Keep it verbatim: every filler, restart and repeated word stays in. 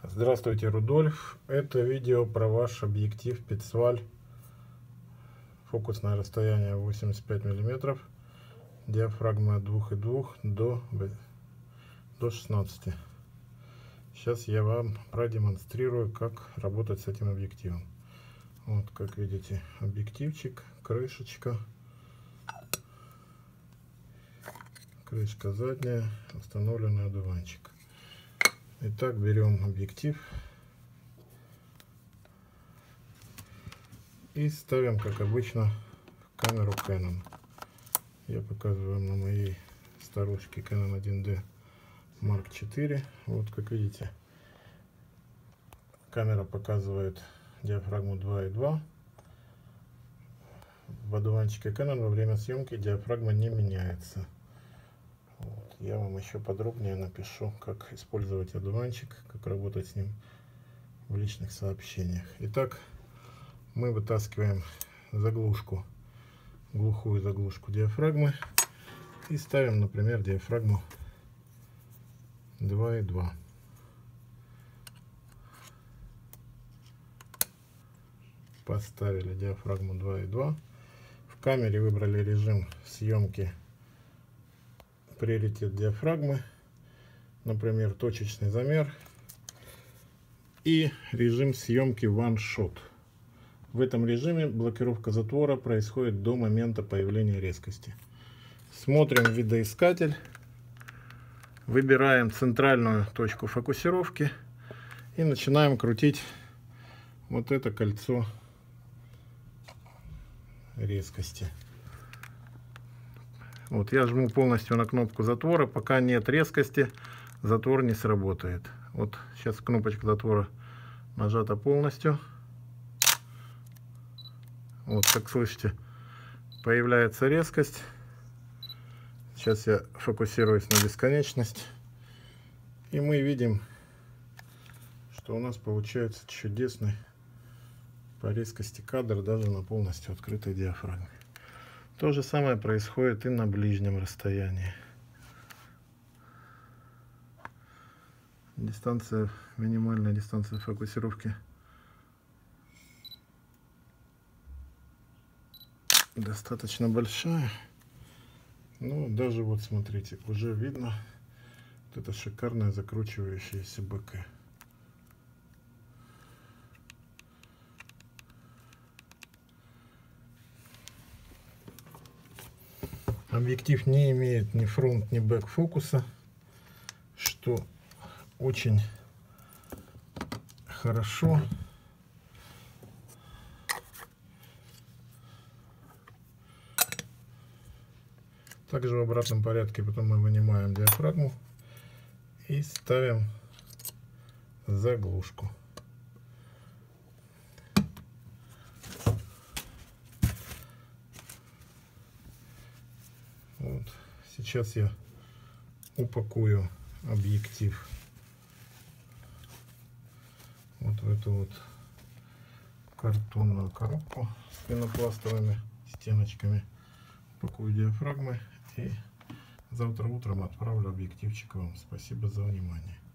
Здравствуйте, Рудольф. Это видео про ваш объектив Petzval. Фокусное расстояние восемьдесят пять миллиметров. Диафрагма от двух и двух до, до шестнадцати. Сейчас я вам продемонстрирую, как работать с этим объективом. Вот, как видите, объективчик, крышечка. Крышка задняя, установленный одуванчик. Итак, берем объектив и ставим, как обычно, в камеру Canon. Я показываю вам на моей старушке Canon один ди Марк четыре. Вот, как видите, камера показывает диафрагму два и два. В одуванчике Canon во время съемки диафрагма не меняется. Вот. Я вам еще подробнее напишу, как использовать одуванчик, как работать с ним в личных сообщениях. Итак, мы вытаскиваем заглушку, глухую заглушку диафрагмы и ставим, например, диафрагму два и два. Поставили диафрагму два и два. В камере выбрали режим съемки приоритет диафрагмы, например, точечный замер, и режим съемки One Shot. В этом режиме блокировка затвора происходит до момента появления резкости. Смотрим видоискатель, выбираем центральную точку фокусировки и начинаем крутить вот это кольцо резкости. Вот я жму полностью на кнопку затвора, пока нет резкости, затвор не сработает. Вот сейчас кнопочка затвора нажата полностью. Вот, как слышите, появляется резкость. Сейчас я фокусируюсь на бесконечность, и мы видим, что у нас получается чудесный по резкости кадр даже на полностью открытой диафрагме. То же самое происходит и на ближнем расстоянии. Дистанция, минимальная дистанция фокусировки достаточно большая. Ну, даже вот смотрите, уже видно вот это шикарное закручивающееся БК. Объектив не имеет ни фронт, ни бэк фокуса, что очень хорошо. Также в обратном порядке потом мы вынимаем диафрагму и ставим заглушку. Вот. Сейчас я упакую объектив вот в эту вот картонную коробку с пенопластовыми стеночками. Упакую диафрагмы и завтра утром отправлю объективчик вам. Спасибо за внимание.